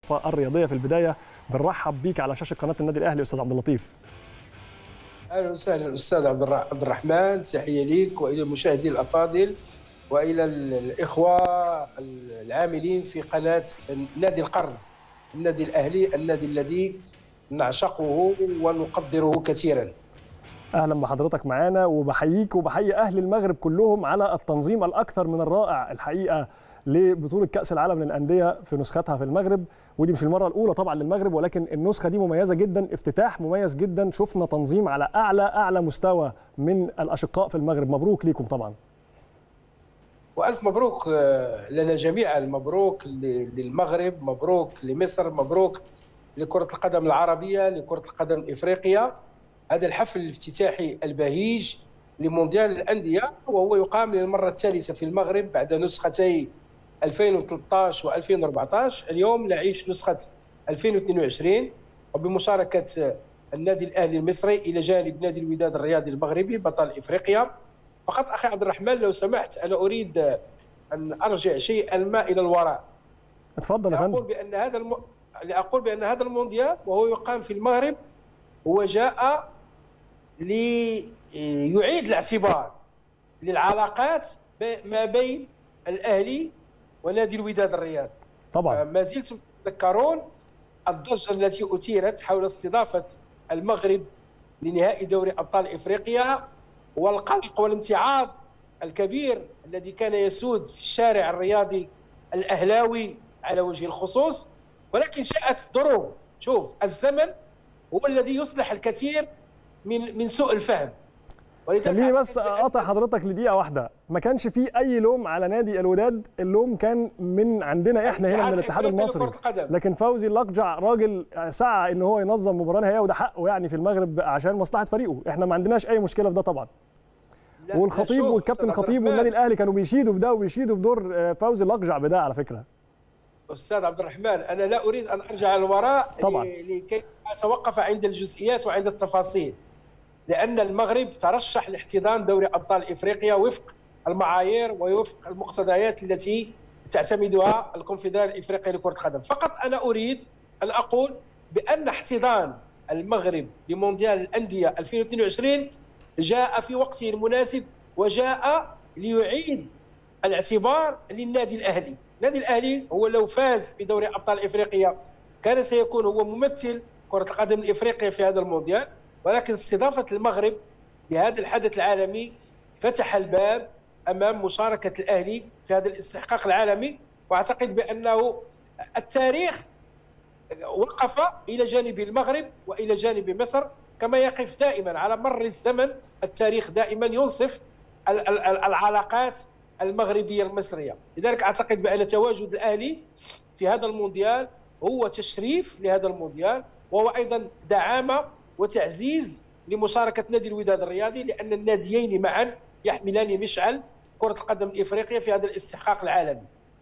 الرياضيه في البدايه بنرحب بيك على شاشه قناه النادي الاهلي استاذ عبد اللطيف. اهلا وسهلا استاذ عبد الرحمن، تحيه ليك والى المشاهدين الافاضل والى الاخوه العاملين في قناه نادي القرن، النادي الاهلي، النادي الذي نعشقه ونقدره كثيرا. اهلا بحضرتك معانا، وبحييك وبحيي اهل المغرب كلهم على التنظيم الاكثر من الرائع الحقيقه لبطوله كاس العالم للانديه في نسختها في المغرب. ودي مش المره الاولى طبعا للمغرب، ولكن النسخه دي مميزه جدا، افتتاح مميز جدا، شفنا تنظيم على اعلى مستوى من الاشقاء في المغرب. مبروك ليكم طبعا. والف مبروك لنا جميعا، مبروك للمغرب، مبروك لمصر، مبروك لكره القدم العربيه، لكره القدم الافريقيه. هذا الحفل الافتتاحي البهيج لمونديال الأندية، وهو يقام للمرة الثالثة في المغرب بعد نسختي 2013 و2014. اليوم نعيش نسخة 2022 وبمشاركة النادي الأهلي المصري إلى جانب نادي الوداد الرياضي المغربي بطل إفريقيا. فقط أخي عبد الرحمن لو سمحت، أنا أريد أن أرجع شيئا ما إلى الوراء. اتفضل يا فندم. لأقول بأن هذا المونديال وهو يقام في المغرب هو جاء ليعيد الاعتبار للعلاقات ما بين الأهلي ونادي الوداد الرياضي. طبعا ما زلتم تتذكرون الضجة التي أثيرت حول استضافة المغرب لنهائي دوري أبطال إفريقيا، والقلق والامتعاض الكبير الذي كان يسود في الشارع الرياضي الأهلاوي على وجه الخصوص. ولكن شاءت الظروف. شوف، الزمن هو الذي يصلح الكثير من سوء الفهم. خليني بس اقطع حضرتك لدقيقه واحده. ما كانش فيه اي لوم على نادي الوداد، اللوم كان من عندنا احنا هنا من الاتحاد المصري. لكن فوزي اللقجع راجل سعى ان هو ينظم مباراه نهائيه، وده حقه يعني في المغرب عشان مصلحه فريقه. احنا ما عندناش اي مشكله في ده طبعا. والخطيب والكابتن الخطيب والنادي الاهلي كانوا بيشيدوا بده وبيشيدوا بدور فوزي اللقجع بده على فكره. استاذ عبد الرحمن، انا لا اريد ان ارجع للوراء طبعا لكي اتوقف عند الجزئيات وعند التفاصيل، لأن المغرب ترشح لاحتضان دوري أبطال إفريقيا وفق المعايير ووفق المقتضيات التي تعتمدها الكونفدرالية الإفريقية لكرة القدم. فقط أنا أريد أن أقول بأن احتضان المغرب لمونديال الأندية 2022 جاء في وقته المناسب، وجاء ليعيد الاعتبار للنادي الأهلي. النادي الأهلي هو لو فاز بدوري أبطال إفريقيا كان سيكون هو ممثل كرة القدم الإفريقية في هذا المونديال، ولكن استضافة المغرب لهذا الحدث العالمي فتح الباب أمام مشاركة الأهلي في هذا الاستحقاق العالمي. وأعتقد بأنه التاريخ وقف إلى جانب المغرب وإلى جانب مصر، كما يقف دائما على مر الزمن. التاريخ دائما ينصف العلاقات المغربية المصرية. لذلك أعتقد بأن تواجد الأهلي في هذا المونديال هو تشريف لهذا المونديال، وهو أيضا دعامة وتعزيز لمشاركة نادي الوداد الرياضي، لأن الناديين معا يحملان مشعل كرة القدم الإفريقية في هذا الاستحقاق العالمي.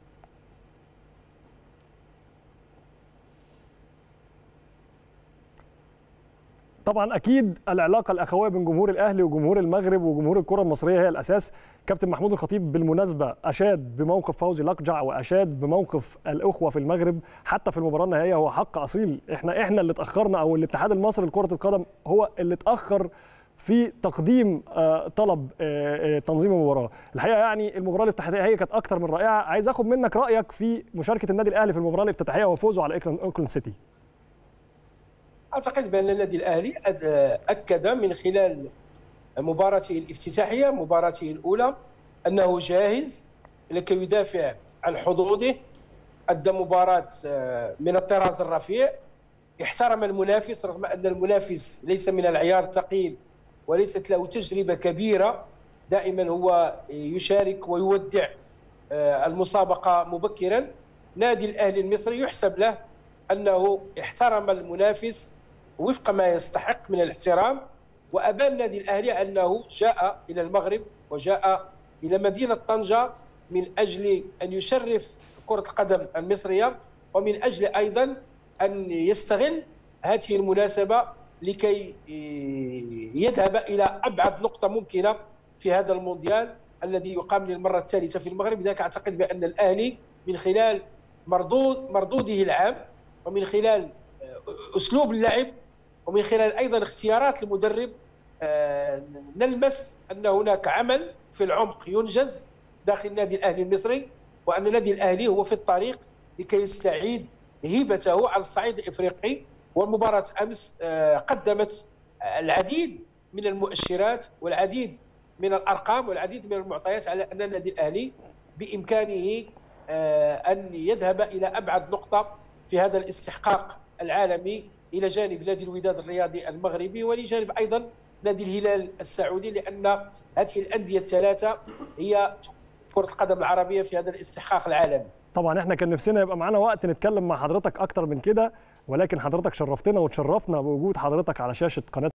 طبعا اكيد العلاقه الاخويه بين جمهور الاهلي وجمهور المغرب وجمهور الكره المصريه هي الاساس. كابتن محمود الخطيب بالمناسبه اشاد بموقف فوزي لقجع واشاد بموقف الاخوه في المغرب حتى في المباراه النهائيه. هو حق اصيل، احنا اللي اتاخرنا، او الاتحاد المصري لكره القدم هو اللي اتاخر في تقديم طلب تنظيم المباراه. الحقيقه يعني المباراه الافتتاحيه كانت اكثر من رائعه. عايز اخد منك رايك في مشاركه النادي الاهلي في المباراه الافتتاحيه وفوزه على اوكلاند سيتي. أعتقد بأن النادي الأهلي أكد من خلال مباراته الافتتاحية، مباراته الأولى، أنه جاهز لكي يدافع عن حظوظه. أدى مباراة من الطراز الرفيع، احترم المنافس رغم أن المنافس ليس من العيار الثقيل وليست له تجربة كبيرة. دائما هو يشارك ويودع المسابقة مبكرا. نادي الأهلي المصري يحسب له أنه احترم المنافس وفق ما يستحق من الاحترام، وأبان النادي الأهلي أنه جاء إلى المغرب وجاء إلى مدينة طنجة من أجل أن يشرف كرة القدم المصرية، ومن أجل أيضا أن يستغل هذه المناسبة لكي يذهب إلى أبعد نقطة ممكنة في هذا المونديال الذي يقام للمرة الثالثة في المغرب. لذلك أعتقد بأن الأهلي من خلال مردوده العام ومن خلال أسلوب اللعب ومن خلال أيضا اختيارات المدرب نلمس أن هناك عمل في العمق ينجز داخل النادي الأهلي المصري، وأن النادي الأهلي هو في الطريق لكي يستعيد هيبته على الصعيد الإفريقي. والمباراة أمس قدمت العديد من المؤشرات والعديد من الأرقام والعديد من المعطيات على أن النادي الأهلي بإمكانه أن يذهب إلى أبعد نقطة في هذا الاستحقاق العالمي، إلى جانب نادي الوداد الرياضي المغربي ولجانب أيضا نادي الهلال السعودي، لأن هذه الأندية الثلاثة هي كرة القدم العربية في هذا الاستحقاق العالمي. طبعا احنا كان نفسنا يبقى معانا وقت نتكلم مع حضرتك أكتر من كده، ولكن حضرتك شرفتنا وتشرفنا بوجود حضرتك على شاشة قناة